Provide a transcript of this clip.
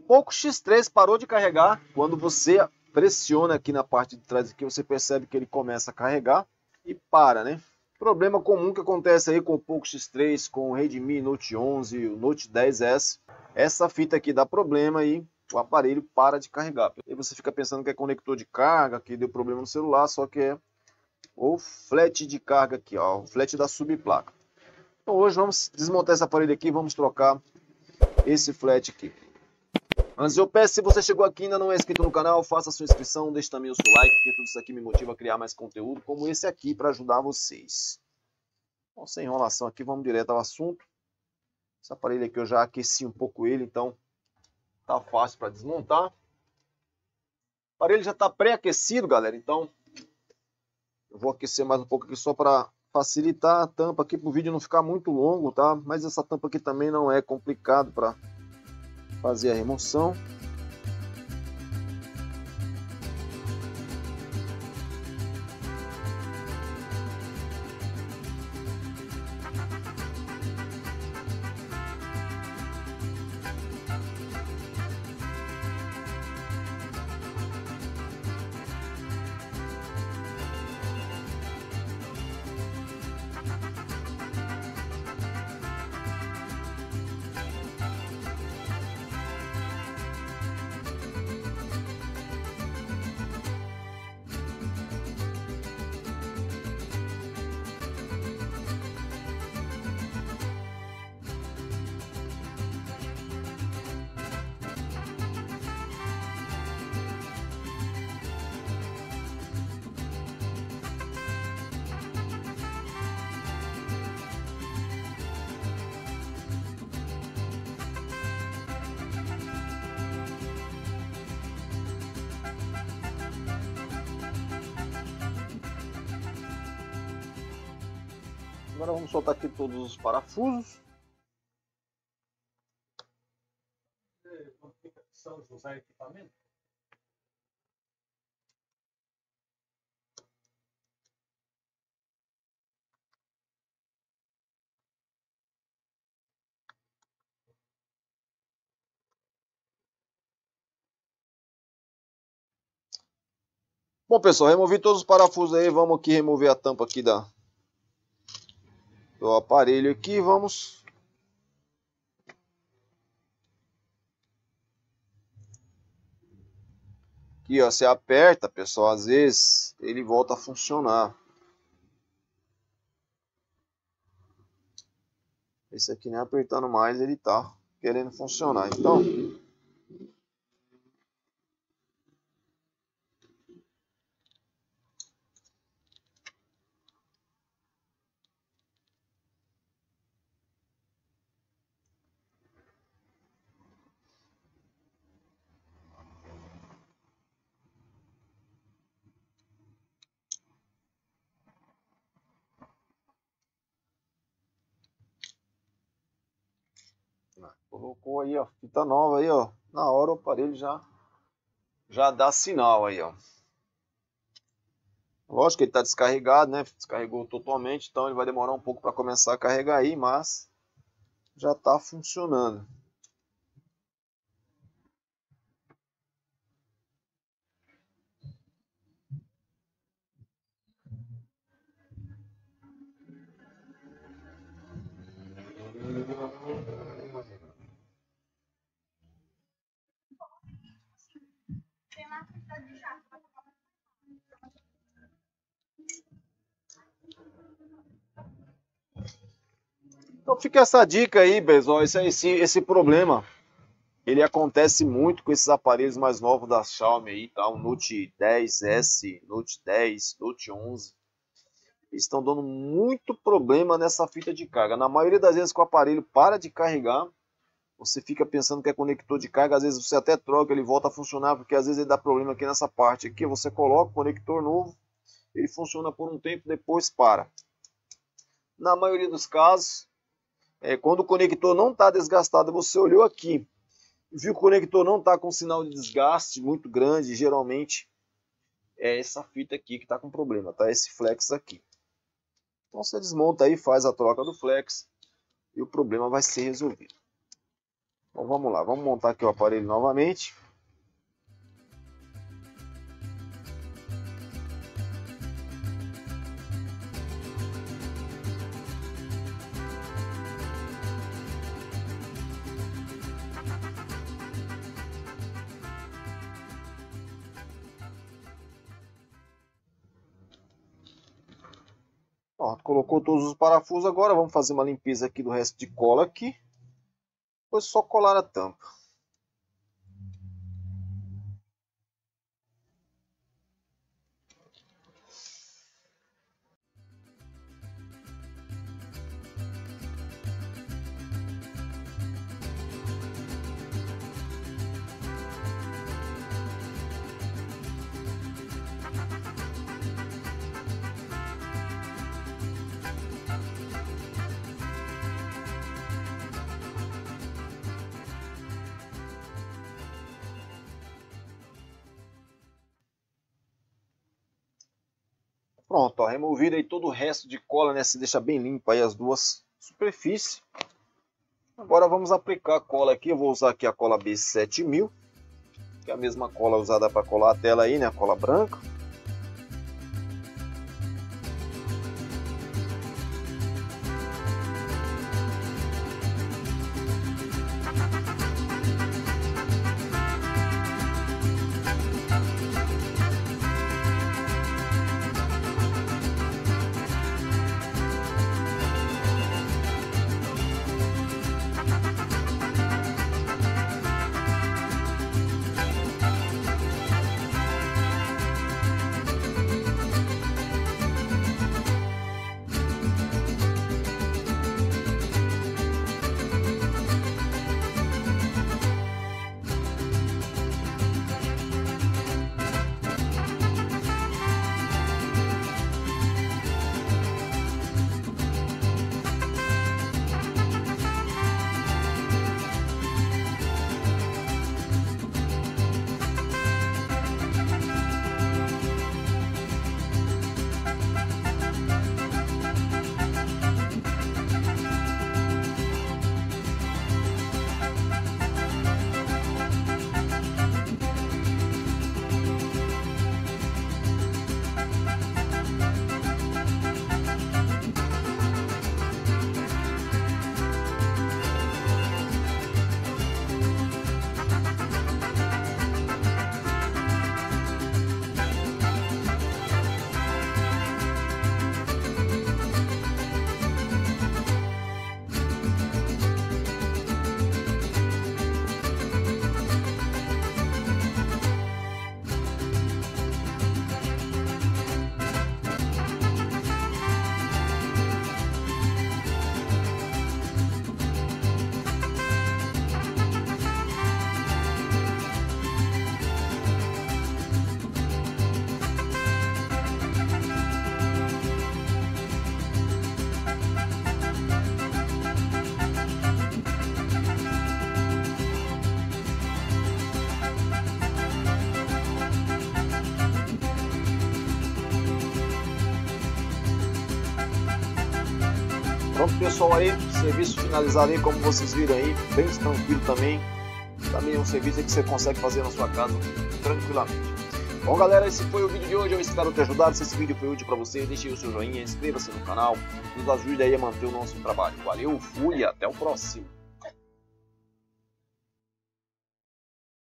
POCO X3 parou de carregar. Quando você pressiona aqui na parte de trás aqui, você percebe que ele começa a carregar e para, né? Problema comum que acontece aí com o POCO X3, com o Redmi Note 11, o Note 10S. Essa fita aqui dá problema e o aparelho para de carregar. E você fica pensando que é conector de carga, que deu problema no celular, só que é o flat de carga aqui, ó, o flat da subplaca. Então hoje vamos desmontar esse aparelho aqui e vamos trocar esse flat aqui. Antes eu peço, se você chegou aqui e ainda não é inscrito no canal, faça a sua inscrição, deixe também o seu like, porque tudo isso aqui me motiva a criar mais conteúdo como esse aqui para ajudar vocês. Então, sem enrolação aqui, vamos direto ao assunto. Esse aparelho aqui eu já aqueci um pouco ele, então tá fácil para desmontar. O aparelho já está pré-aquecido, galera, então eu vou aquecer mais um pouco aqui só para facilitar a tampa aqui para o vídeo não ficar muito longo, tá? Mas essa tampa aqui também não é complicado para fazer a remoção. Agora vamos soltar aqui todos os parafusos. São de usar equipamento? Bom, pessoal, removi todos os parafusos aí. Vamos aqui remover a tampa aqui do aparelho aqui. Vamos. Aqui, ó, você aperta, pessoal, às vezes ele volta a funcionar. Esse aqui nem apertando mais, ele tá querendo funcionar. Então, colocou aí, ó, fita nova aí, ó. Na hora o aparelho já dá sinal aí, ó. Lógico que ele está descarregado, né? Descarregou totalmente, então ele vai demorar um pouco para começar a carregar aí, mas já está funcionando. Então fica essa dica aí, pessoal. Esse problema, ele acontece muito com esses aparelhos mais novos da Xiaomi aí, tá? O Note 10S, Note 10, Note 11. Eles estão dando muito problema nessa fita de carga. Na maioria das vezes que o aparelho para de carregar, você fica pensando que é conector de carga, às vezes você até troca, ele volta a funcionar, porque às vezes ele dá problema aqui nessa parte aqui, você coloca o conector novo, ele funciona por um tempo, depois para. Na maioria dos casos, quando o conector não está desgastado, você olhou aqui, viu que o conector não está com sinal de desgaste muito grande, geralmente é essa fita aqui que está com problema, tá? Esse flex aqui. Então você desmonta aí, faz a troca do flex e o problema vai ser resolvido. Então vamos lá, vamos montar aqui o aparelho novamente. Pronto, colocou todos os parafusos. Agora vamos fazer uma limpeza aqui do resto de cola aqui. Depois só colar a tampa. Pronto, ó, removido aí todo o resto de cola, né? Se deixa bem limpo aí as duas superfícies. Agora vamos aplicar a cola aqui. Eu vou usar aqui a cola B7000, que é a mesma cola usada para colar a tela aí, né? A cola branca. Pronto, pessoal, aí, serviço finalizado aí, como vocês viram aí, bem tranquilo também. Também é um serviço que você consegue fazer na sua casa tranquilamente. Bom, galera, esse foi o vídeo de hoje. Eu espero ter ajudado. Se esse vídeo foi útil para você, deixe aí o seu joinha, inscreva-se no canal, nos ajude aí a manter o nosso trabalho. Valeu, fui e até o próximo.